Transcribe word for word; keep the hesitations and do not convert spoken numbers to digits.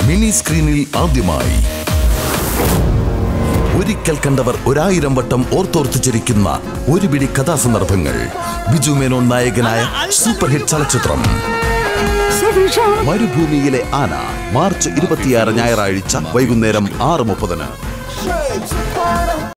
Mini സ്ക്രീനിൽ ആദ്യമായി. ഒരിക്കൽ കണ്ടവർ ഒരായിരം വട്ടം ഓർത്തോർത്ത് ചിരിക്കുന്ന ഒരു പിടി കഥാസന്ദർഭങ്ങൾ. ബിജു മേനോൻ നായകനായ സൂപ്പർ ഹിറ്റ് ചലച്ചിത്രം മരുഭൂമിയിലെ ആന. മാർച്ച് ഇരുപത്തിയാറ് ഞായറാഴ്ച വൈകുന്നേരം ആറ് മുപ്പതിന്.